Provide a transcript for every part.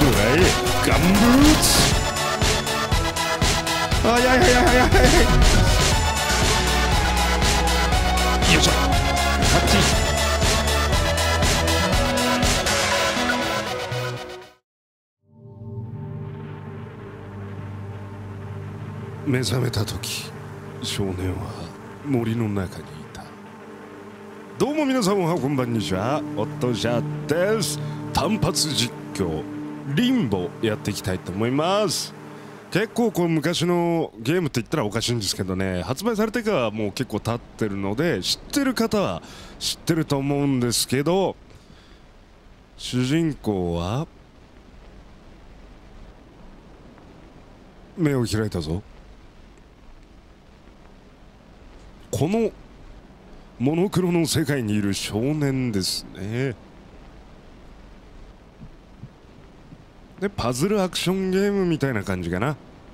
いガンブーツ。あやいやいやいやいや、よいしょ、ハッチ。目覚めた時、少年は森の中にいた。どうも皆さん、おはこんばんにちは、おっとじゃです。単発実況リンボやっていきたいと思います。結構こう昔のゲームって言ったらおかしいんですけどね、発売されてからもう結構経ってるので、知ってる方は知ってると思うんですけど、主人公は目を開いたぞ。このモノクロの世界にいる少年ですね。で、パズルアクションゲームみたいな感じかな。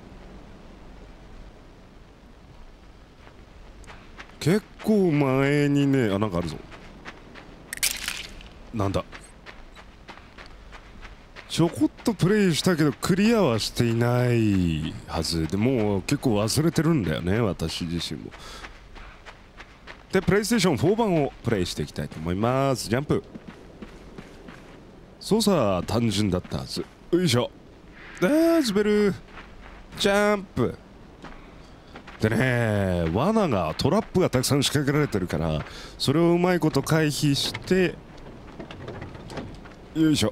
結構前にね、あ、なんかあるぞ。なんだ。ちょこっとプレイしたけどクリアはしていないはずで、もう結構忘れてるんだよね、私自身も。で、プレイステーション4版をプレイしていきたいと思います。ジャンプ。操作は単純だったはず。よいしょ。滑る。ジャンプ。でね、罠が、トラップがたくさん仕掛けられてるから、それをうまいこと回避して、よいしょ。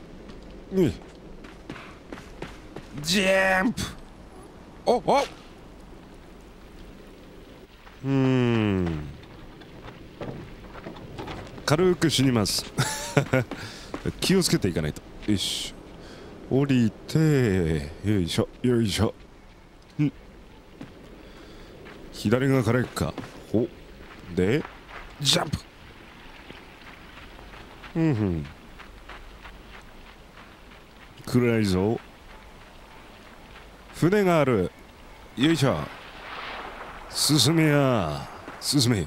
ジャンプ。おお。軽く死にます気をつけていかないと。よし、降りて、よいしょよいしょ。左がからいくか。おでジャンプ。暗いぞ。船がある。よいしょ。進めや進め。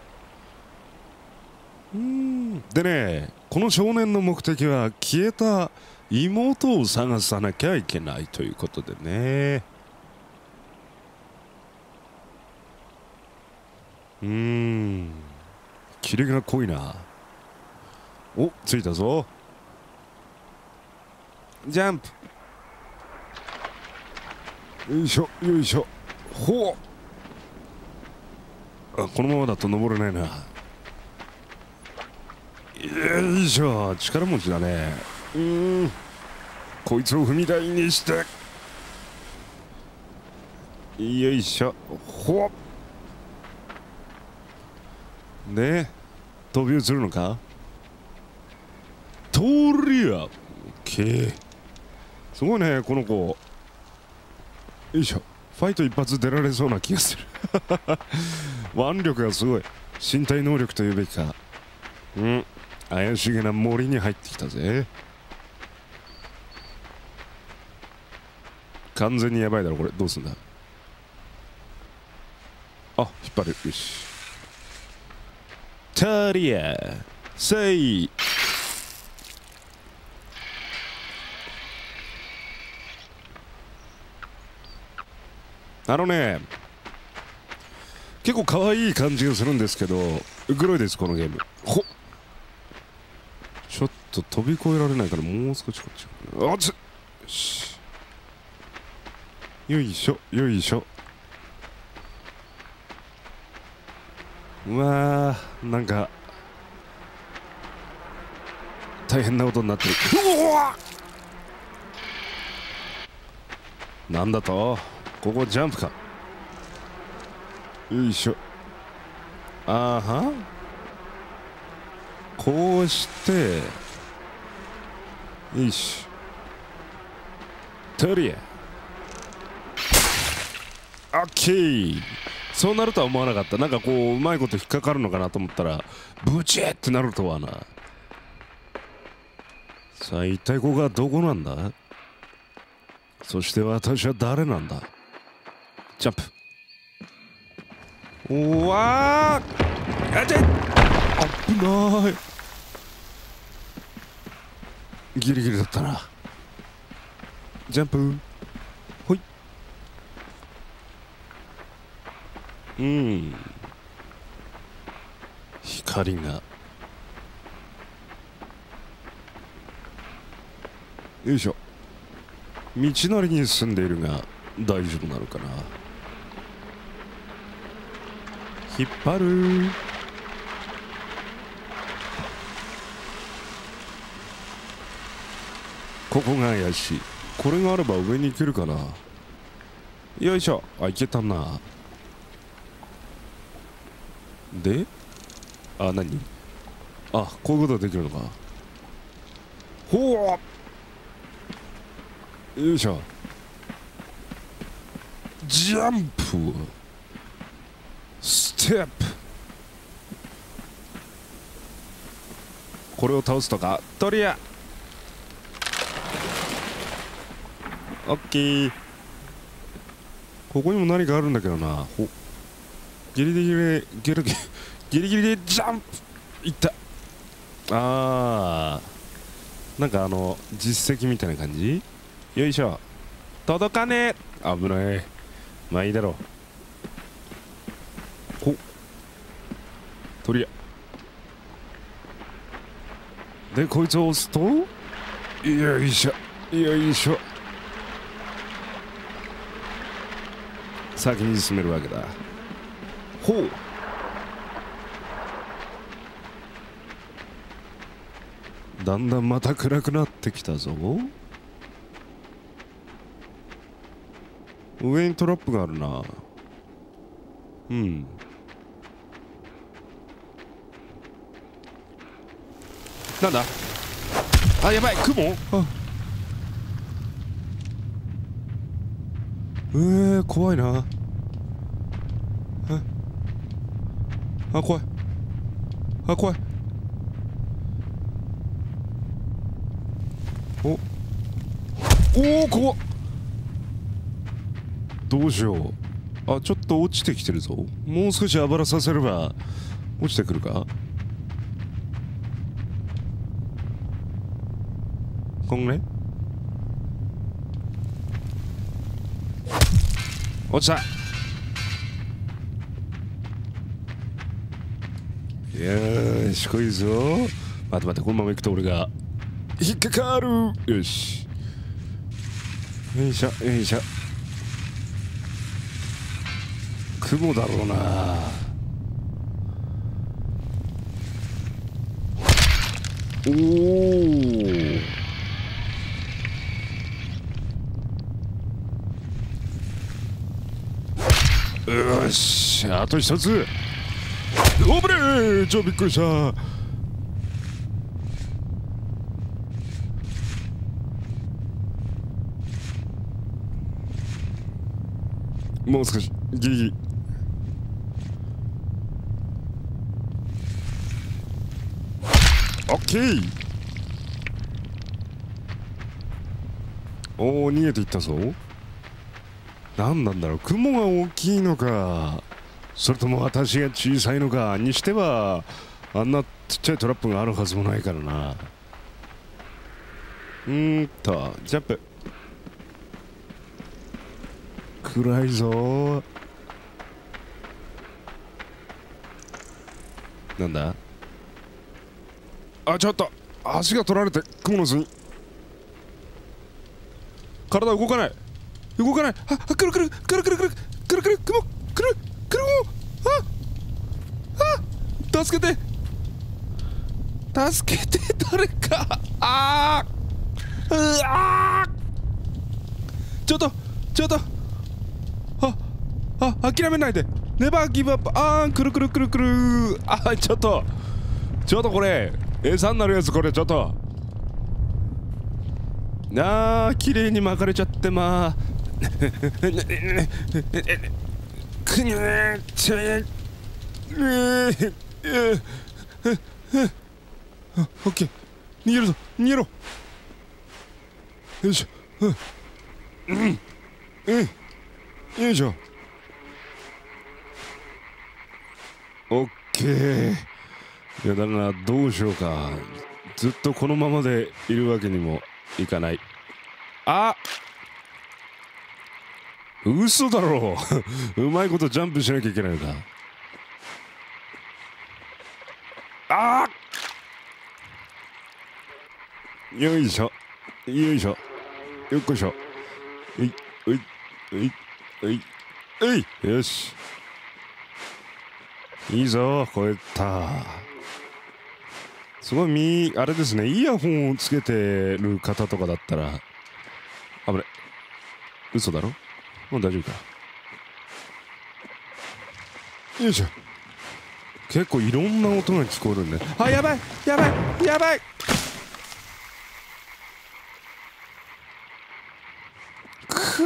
でね、この少年の目的は消えた妹を探さなきゃいけないということでね。霧が濃いな。お、着いたぞ。ジャンプ。よいしょよいしょ。ほう。あ、このままだと登れないな。よいしょ、力持ちだね。こいつを踏み台にして、よいしょ。ほっで、飛び移るのか。とりゃ、オッケー。すごいね、この子。よいしょ。ファイト一発出られそうな気がする腕力がすごい。身体能力というべきか。怪しげな森に入ってきたぜ。完全にやばいだろこれ。どうすんだ。あ、引っ張る。よし。タリアせい。結構可愛い感じがするんですけど、グロいです、このゲーム。ほっ、ちょっと飛び越えられないから、もう少しこっち。あっつ、よし。よいしょよいしょ。うわー、なんか大変なことになってる。うわっ、なんだと。ここジャンプか。よいしょ。あーは、こうしてよし。とりあオッケー。そうなるとは思わなかった。なんかこううまいこと引っかかるのかなと思ったら、ブチッってなるとはな。さあ、一体ここはどこなんだ。そして私は誰なんだ。ジャンプ。おわー、あてっ、危ない。ギリギリだったな。 ジャンプ。ほい。光が。よいしょ。道なりに進んでいるが大丈夫なのかな。引っ張る。ここが怪しい。これがあれば上に行けるかな。よいしょ。あ、行けたな。で、あ、何？あ、こういうことができるのか。ほう。よいしょ。ジャンプ。ステップ。これを倒すとか。とりゃ。オッケー。ここにも何かあるんだけどな。ほ。ギリギリでギリギリでジャンプ。いった。あー、なんか実績みたいな感じ。よいしょ。届かねえ。危ない。まあいいだろう。ほっ、とりゃ。でこいつを押すと、よいしょよいしょ。先に進めるわけだ。ほう。だんだんまた暗くなってきたぞ。上にトラップがあるな。うん。なんだ。あ、やばい、雲。怖いな。あ、怖い。あ、怖い。おお、怖っ。どうしよう。あ、ちょっと落ちてきてるぞ。もう少しあばらさせれば落ちてくるか。こんぐらい。落ちた。よーし、来いぞ。待って待って、このまま行くと俺が引っかかる。よし。よいしょよいしょ。雲だろうな。おお。よし、あと一つ。おぶれー、ちょ、びっくりした。もう少し、ギリギリ。オッケー。おお、逃げていったぞ。何なんだろう、雲が大きいのか、それとも私が小さいのかにしては、あんなちっちゃいトラップがあるはずもないからな。ジャンプ。暗いぞ。なんだ。あ、ちょっと足が取られて雲の巣に。体動かない動かない。あ、くるくるくるくるくるくるくる雲くるくる雲。助けて助けて、誰か。うわー、ちょっと諦めないで。ネバーギブアップ。くるくるくるくる。ちょっとこれ餌になるやつ。これちょっと綺麗に巻かれちゃってまくにゃーちゃオッケー。逃げるぞ、逃げろ。よいしょ。よいしょ。オッケー。いやだな、どうしようか。ずっとこのままでいるわけにもいかない。 嘘だろううまいことジャンプしなきゃいけないのか。あーよいしょよいしょよっこいしょ。えいえいえいえいえいよしいいぞ超えた。すごいあれですね、イヤホンをつけてる方とかだったら危ない。嘘だろ。もう大丈夫か。よいしょ。結構いろんな音が聞こえるんで、あ、やばいやばいやばい。く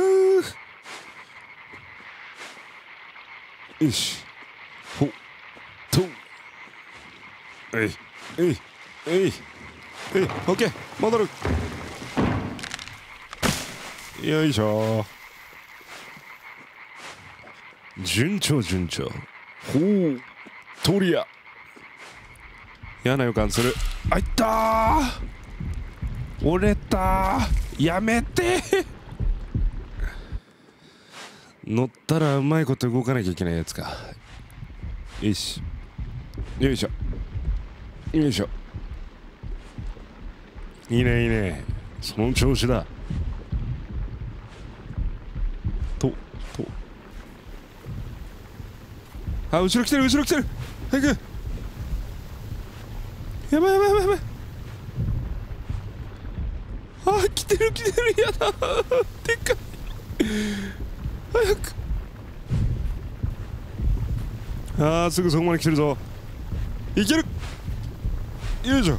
ーよしほっとえいえいえいえいオッケー戻る。よいしょ。順調順調。ほうトリア。嫌な予感する。あいったー折れたーやめて乗ったらうまいこと動かなきゃいけないやつか。よしよいしょよいしょ。いいねいいね、その調子だ。あ、後ろ来てる後ろ来てる。早くやばいやばいやばいやばい。あ、来てる来てる。やだでっかい。早く。あーすぐそこまで来てるぞ。いける。よいしょ。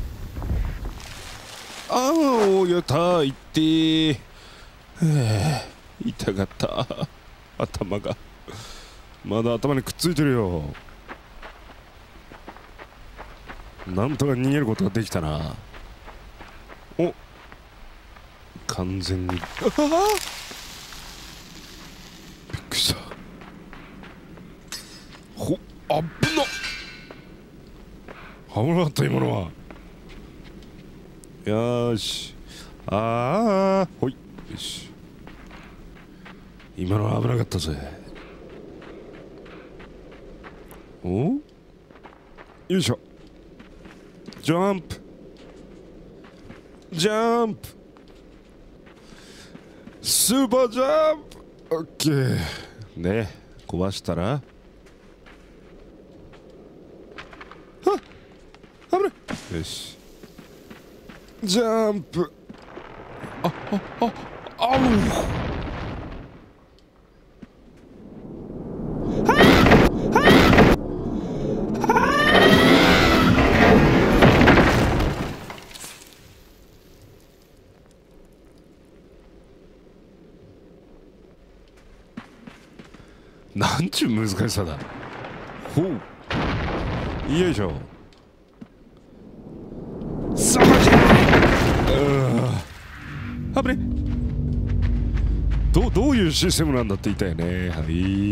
あーやったーいってー。痛かった頭がまだ頭にくっついてるよ。なんとか逃げることができたな。お完全にびっくりした。ほあっぶな危なかった今のは。よーしあーほいよし。今のは危なかったぜ。およいしょ。ジャンプジャンプスーパージャンプオッケーね。壊したらあ危ない。よしジャンプあうなんちゅう難しさだ。ほうよいしょ。そうじゃあぶね。どういうシステムなんだって言ったよね。はい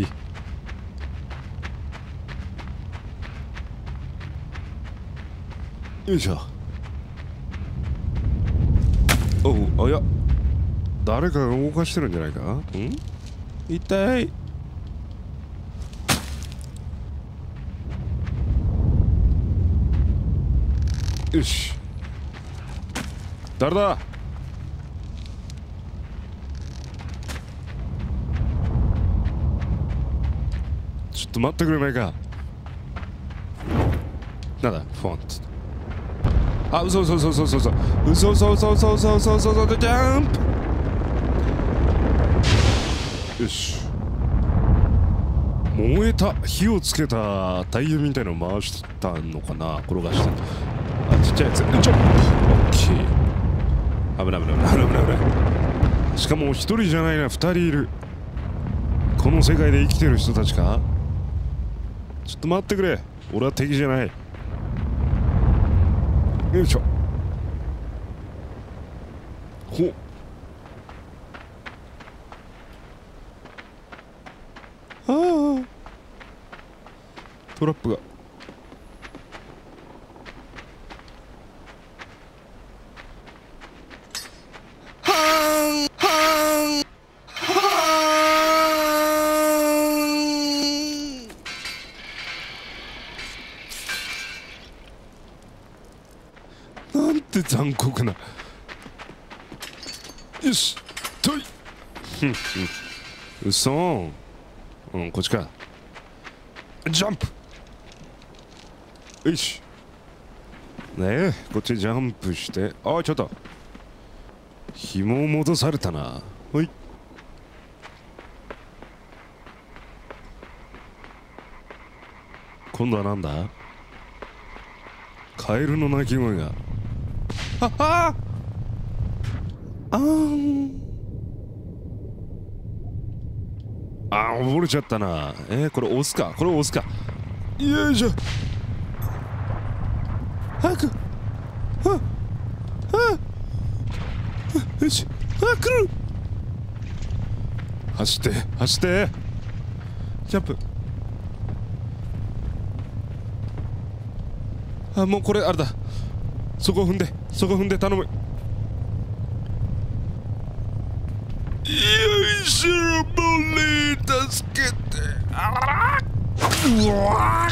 よいしょ。おうあいや誰かが動かしてるんじゃないか。ん痛い。よし誰だ。ちょっと待ってくれないか。なんだフォンツ。あ嘘嘘嘘嘘嘘嘘嘘嘘嘘嘘嘘嘘嘘嘘ジャンプ。よし燃えた火をつけたタイヤみたいなの回したのかな。転がしてあちっちゃいやつちょっオッケー。危ない危ない危ない危ない危ない。しかも一人じゃないな、二人いる。この世界で生きてる人たちか。ちょっと待ってくれ、俺は敵じゃない。よいしょほっああトラップがはーんはーんは残酷な。よしとい。うそ。うん、こっちか。ジャンプ。よし。ねえ、こっちジャンプして。あ、ちょっと紐を戻されたな。ほい。今度はなんだ。カエルの鳴き声が。ははあーん。あー、溺れちゃったな。これ押すか。これ押すか。よいしょ。早く。よし。来る。走って走って。ジャンプ。あ、もうこれあれだ。そこ踏んで、そこ踏んで頼む。よいしょ、ボリー助けて。あら、うわ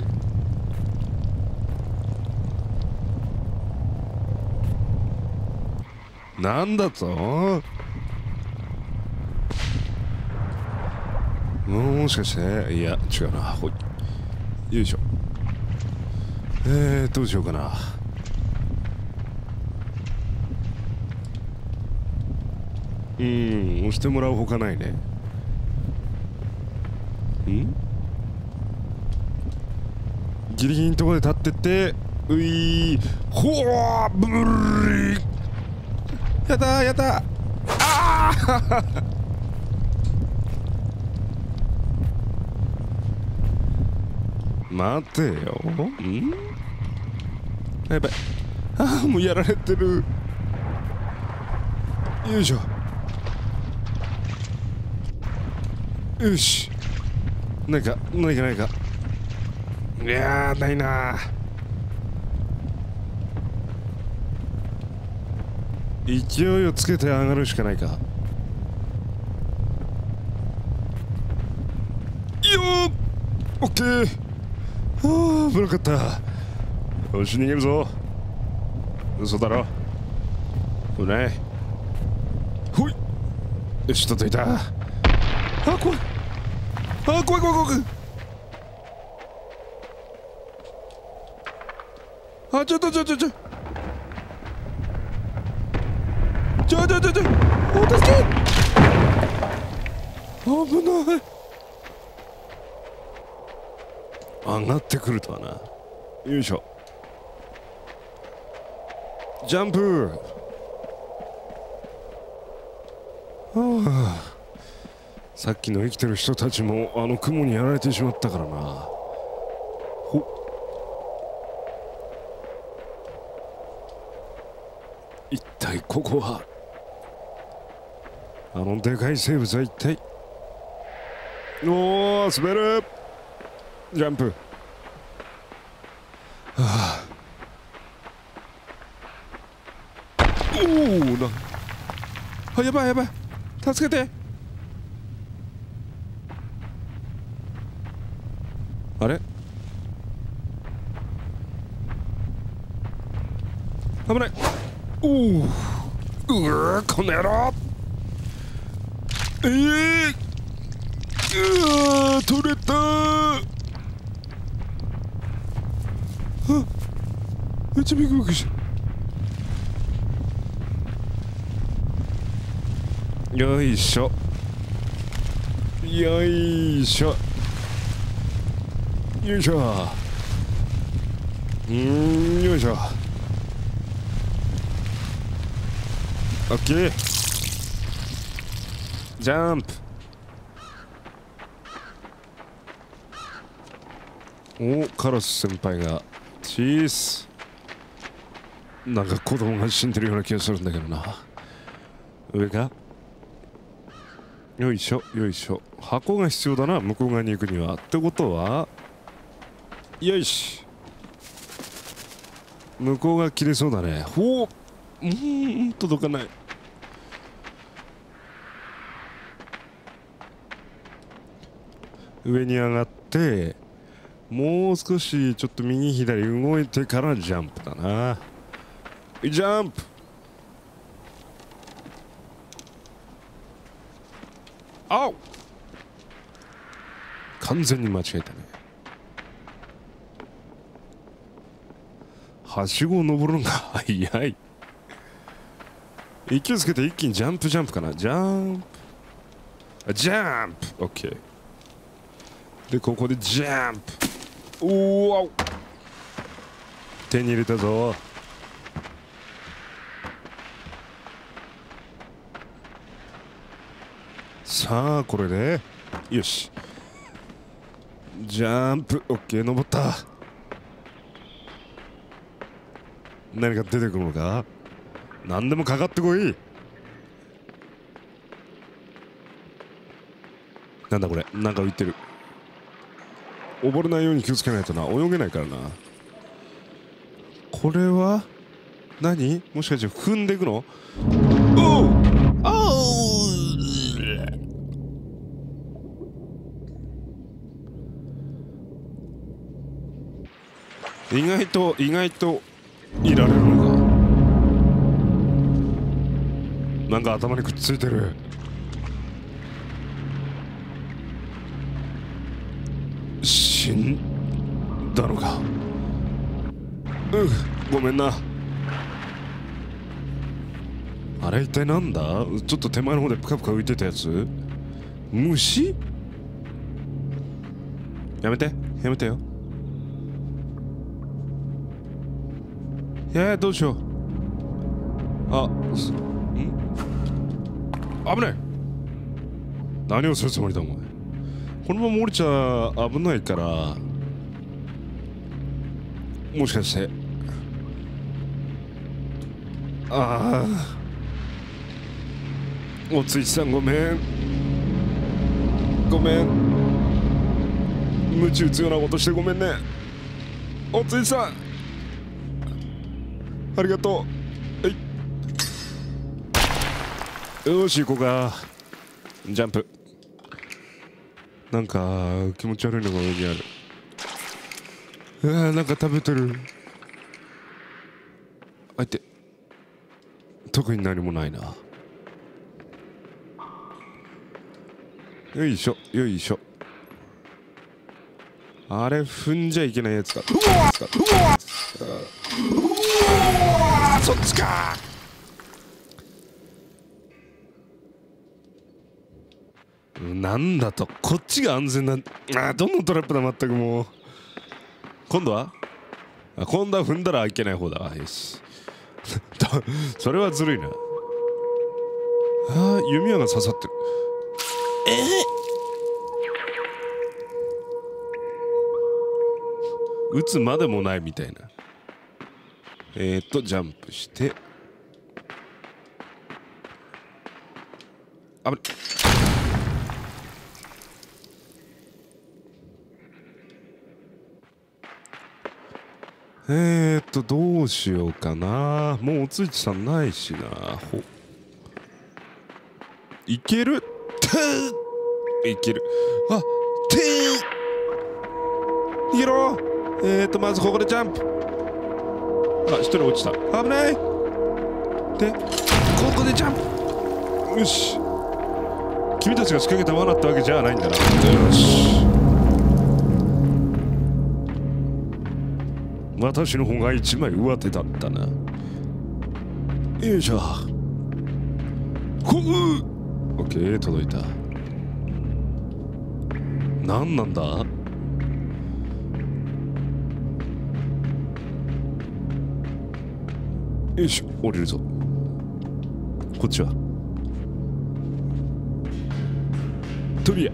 ー、なんだと。もしかして、いや違うな。ほい、よいしょ。どうしようかな。押してもらうほかないね。ギリギリのところで立ってって、ういー、ほー、ブリー、やだーやだー、あー待てよ。やばい。ああ、もうやられてる。よいしょ。よし。ないかないかないか。いやー、ないなー。勢いをつけて上がるしかないか。よー、オッケー。ああ、危なかった。よし、逃げるぞ。嘘だろ。危ない。ほい。よし、届いた。あ、怖い。あ、怖い怖い怖い。あ、ちょ。お、助け。危ない。上がってくるとはな。よいしょ。ジャンプ。はあ、さっきの生きてる人たちもあの雲にやられてしまったからな。ほ、一体ここは、あのでかい生物は一体。おー、滑る。ジャンプ。はあ、おおな。あ、やばいやばい。助けて。あれ、危ない。おお、うわ、この野郎。うわ、取れたー。あ、めっちゃビクビクした。よいしょ。よいしょ。よいしょ。よいしょ。オッケー。ジャンプ。お、カラス先輩がチース。なんか子供が死んでるような気がするんだけどな。上か。よいしょよいしょ。箱が必要だな、向こう側に行くには。ってことは、よいし。向こうが切れそうだね。ほう、届かない。上に上がって、もう少しちょっと右左動いてからジャンプだな。 ジャンプ。あっ、完全に間違えたね。はしごを登るのが早い。勢いつけて一気にジャンプジャンプかな。ジャンプ、ジャンプ。オッケー。でここでジャンプ。おお、手に入れたぞ。さあこれでよし、ジャンプ。オッケー、登った。何か出てくるのか。何でもかかってこい。なんだこれ、なんか浮いてる。溺れないように気をつけないとな。泳げないからな。これは何、もしかして踏んでいくの。おうおう、意外といられるのか。なんか頭にくっついてる。死んだのか。ごめんな。あれ一体なんだ。ちょっと手前の方でプカプカ浮いてたやつ。虫。やめてやめてよ。どうしよう。危ない。何をするつもりだお前。このまま降りちゃ危ないから。もしかしておついさん、ごめんごめん、鞭打つようなことしてごめんね。おついさんありがとう。よし行こうか。ジャンプ。なんか気持ち悪いのが上にある。なんか食べてる。あいて、特に何もないな。よいしょよいしょ。あれ踏んじゃいけないやつか。そっちか。なんだと、こっちが安全な。どんどんトラップだ。全くもう。今度は踏んだらいけない方だわ。よしそれはずるいな。弓矢が刺さってる。撃つまでもないみたいな。ジャンプして危ない。どうしようかな。もうおついちさんないしな。いけるいける。逃げろ。まずここでジャンプ。一人落ちた。危ない。でここでジャンプ。よし、君たちが仕掛けた罠ってわけじゃないんだな。よし、私の方が一枚上手だったな。よいしょ。オッケー、届いた。何なんだ。よし、降りるぞ。こっちはトビア。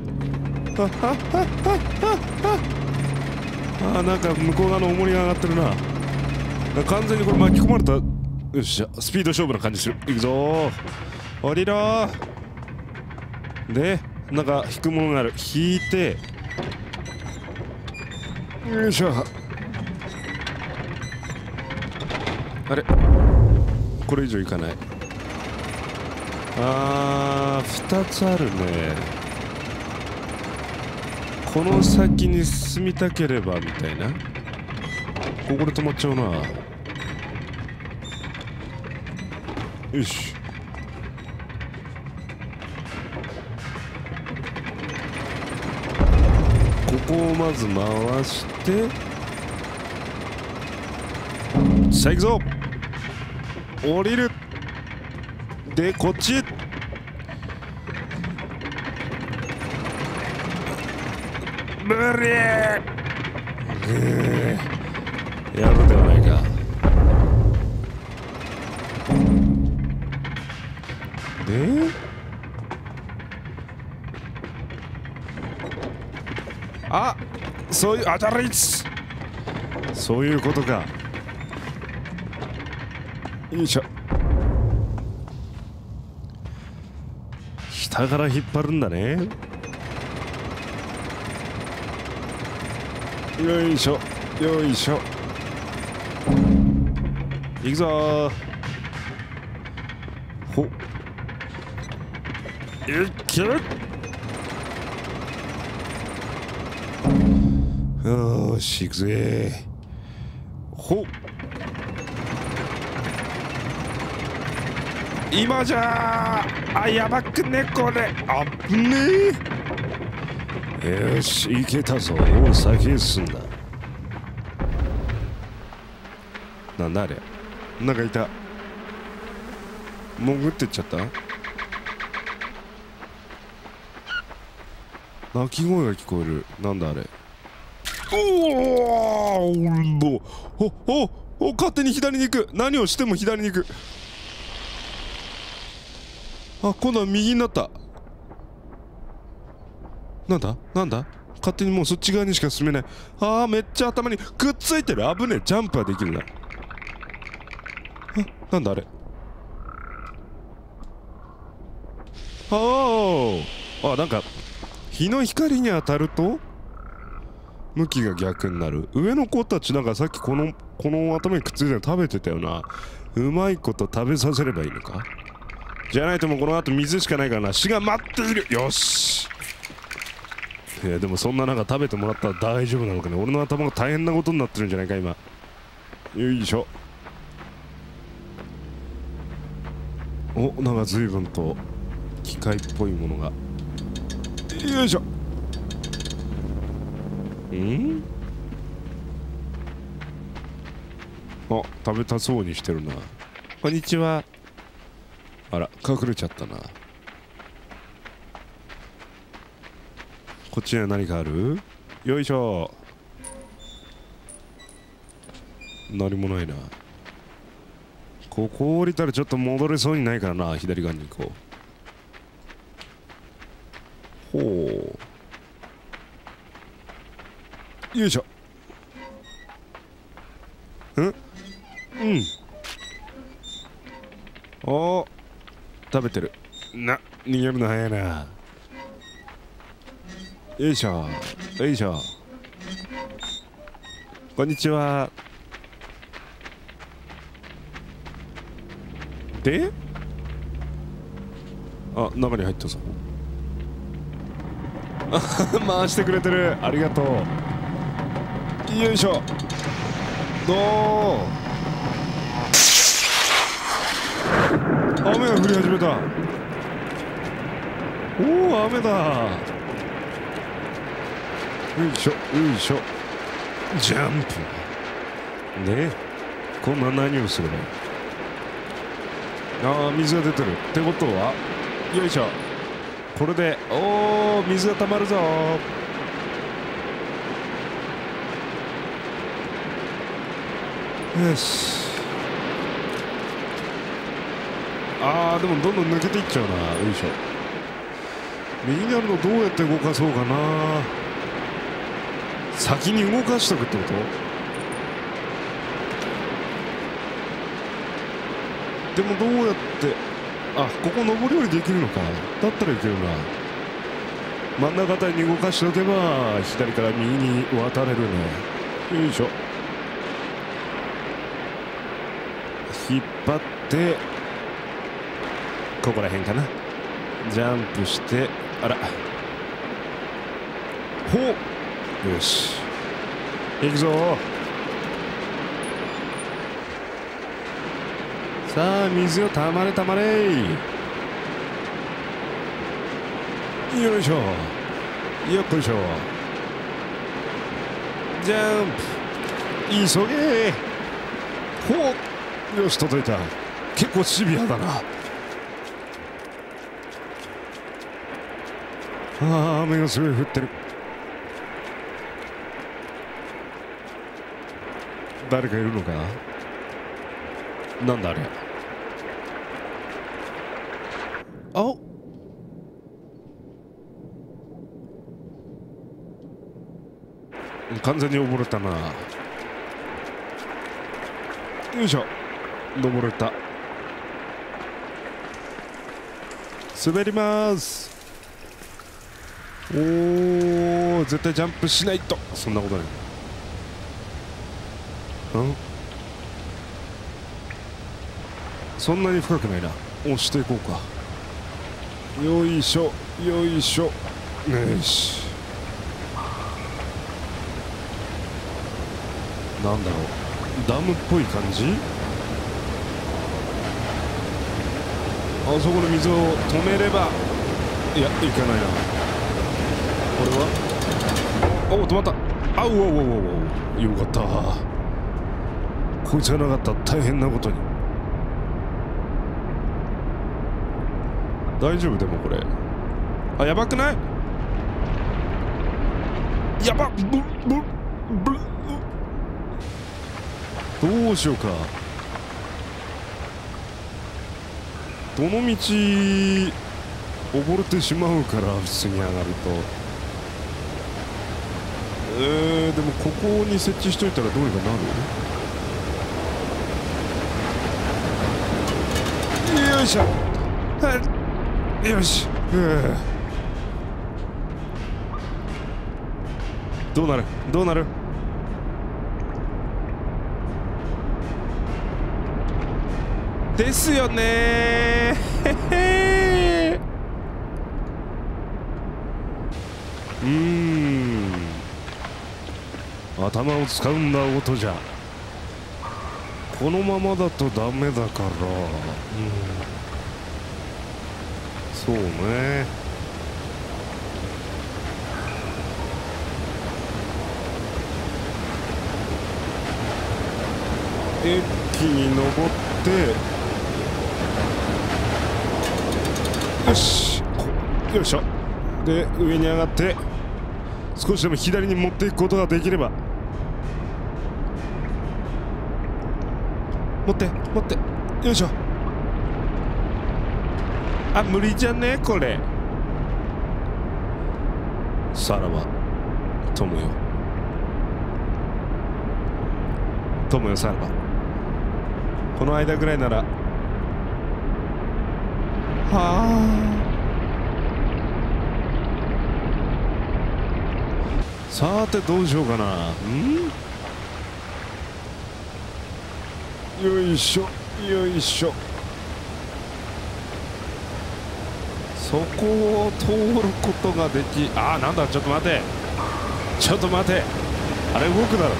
なんか向こう側の重りが上がってるな。完全にこれ巻き込まれた。よっしゃ、スピード勝負な感じする。いくぞー。降りろー。でなんか引くものがある。引いて、よいしょ。あれ、これ以上いかない。2つあるね。この先に進みたければみたいな。ここで止まっちゃうな。 よし。ここをまず回してさあ行くぞ。降りるでこっち。無理。やるではないか。であ、そういうあたりつそういうことか。よいしょ。下から引っ張るんだね。よいしょよいしょ。いくぞー。ほっいけ。よーし行くぜ。ほっ今じゃー。あ、やばくねこれ。あっぶねえ。よし行けたぞ。おお先へ進んだ。なんだあれ。なんかいた。潜ってっちゃった。鳴き声が聞こえる。なんだあれ。おお勝手に左に行く。何をしても左に行く。あ、今度は右になった。なんだなんだ。勝手にもうそっち側にしか進めない。あーめっちゃ頭にくっついてる。危ねえ。ジャンプはできるな。あ、なんだあれ。あ、なんか日の光に当たると向きが逆になる。上の子たちなんかさっきこの頭にくっついてるの食べてたよな。うまいこと食べさせればいいのか。じゃないともうこの後水しかないからな。死が待っている。よし。いやでもそんな中食べてもらったら大丈夫なのかね。俺の頭が大変なことになってるんじゃないか今。よいしょ。お、なんか随分と機械っぽいものが。よいしょ。あ、食べたそうにしてるな。こんにちは。あら、隠れちゃったな。こっちには何かある？よいしょ。何もないな。ここ降りたらちょっと戻れそうにないからな。左側に行こう。ほう。よいしょ。うんおー食べてる。逃げるの早いな。よいしょよいしょ。こんにちは。であ、中に入ったぞ。回してくれてる。ありがとう。よいしょ。雨が降り始めた。おお、雨だ。よいしょよいしょ。ジャンプね。こんな何をすればいい。ああ、水が出てるってことは、よいしょ。これでおお水が溜まるぞ。よし。ああでもどんどん抜けていっちゃうな。よいしょ。右にあるのどうやって動かそうかな。先に動かしとくってこと。でもどうやって、あ、ここ上り下りできるのか。だったらいけるな。真ん中あたりに動かしておけば左から右に渡れるね。よいしょ。引っ張ってここら辺かな。ジャンプして、あらほう。よし行くぞ。 さあ水よ、たまれたまれ。よいしょ、よっこいしょ。ジャンプ、急げ。ほう、よし届いた。結構シビアだな。ああ、雨がすごい降ってる。誰かいるのか。なんだあれ。あ、完全に溺れたな。よいしょ、登れた。滑ります。おお、絶対ジャンプしないと。そんなことない。そんなに深くないな。押していこうか。よいしょ、よいしょ。よし。なんだろう、ダムっぽい感じ。あそこの水を止めれば。いや、いかないな。これはお、止まった。あ、うおうおうおう、よかった。こいつがなかったら大変なことに。大丈夫。でもこれ、あ、やばくない？やばっ。どうしようか。どの道溺れてしまうから、普通に上がると。でもここに設置しといたらどうにかなる？よいしょ。はい、よし。どうなる？どうなる？ですよね頭を使うんだ、音じゃ。このままだとダメだから。そうね。一気に登って、よし、よいしょ。で、上に上がって少しでも左に持っていくことができれば。持って、よいしょ。あ、無理じゃねこれ。さらば友よ、友よ、さらば。この間ぐらいなら。さてどうしようかな。よいしょ、よいしょ。そこを通ることができ、なんだ、ちょっと待て、ちょっと待て。あれ動くだろ、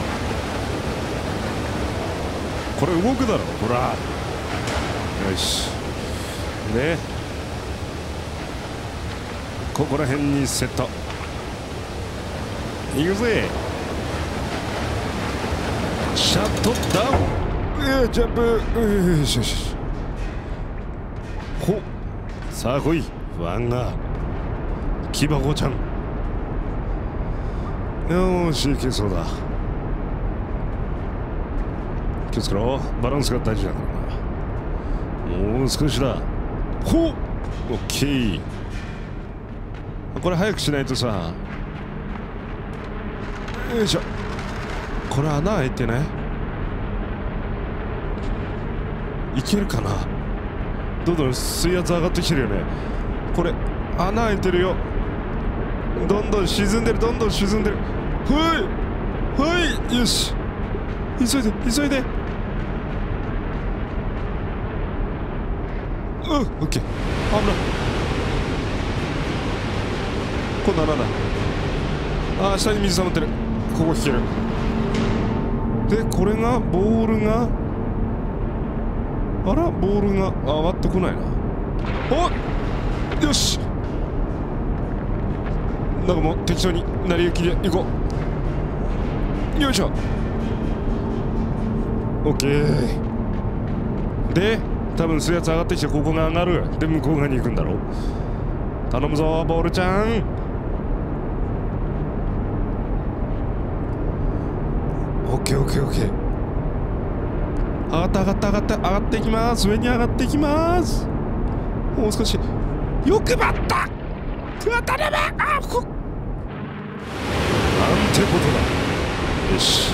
これ動くだろ、ほら。よし。でここら辺にセット。いくぜ。シャットダウン。ジャンプ。よしよし。ほっ、さあ来いワンガー木箱ちゃん。よーし、いけそうだ。気をつけろ、バランスが大事だからな。もう少しだ。ほっ、オッケー。これ早くしないとさ。よいしょ。これ穴開いてない？いけるかな。どんどん水圧上がってきてるよね。これ穴開いてるよ。どんどん沈んでる、どんどん沈んでる。はい、よし、急いで急いで。オッケー。危ない。今度はなんだ。下に水溜まってる。ここ引ける。でこれがボールがあらボールが上がってこないな。およし、なんかもう適当に成り行きで行こう。よいしょ。オッケーで、多分水圧上がってきてここが上がる。で向こう側に行くんだろう。頼むぞボールちゃん。オッケーオッケーオッケー。上がった上がった上がった上がっていきます。上に上がっていきます。もう少し。よくばった。当たれば。あこなんてことだ。よし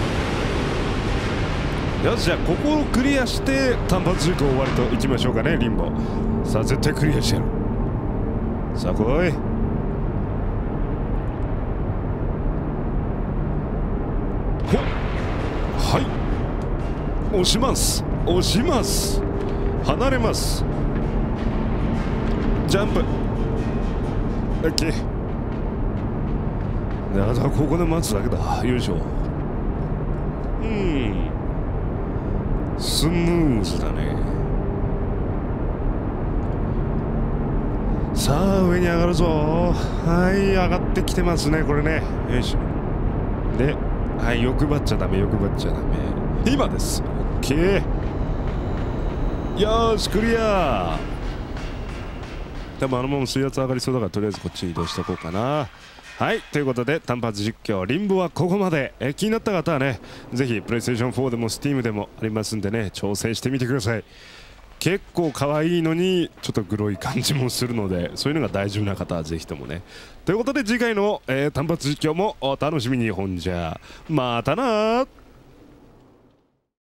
よし、じゃあここをクリアして単発軸終わりといきましょうかね。リンボさあ絶対クリアしてやる。さあ来い。ほっ、はい押します押します。離れます。ジャンプ。オッケー。あとはここで待つだけだ。よいしょ。スムーズだね。さあ上に上がるぞ。はい、上がってきてますねこれね。よいしょ。で、はい、欲張っちゃダメ、欲張っちゃダメ。今です。オッケー。よーしクリア。多分あのまま水圧上がりそうだから、とりあえずこっち移動しとこうかな。はい、ということで単発実況リンボはここまで。気になった方はね、ぜひプレイステーション4でも Steam でもありますんでね、挑戦してみてください。結構可愛いのにちょっとグロい感じもするので、そういうのが大丈夫な方はぜひともね。ということで次回の、単発実況もお楽しみに。ほんじゃまたなー。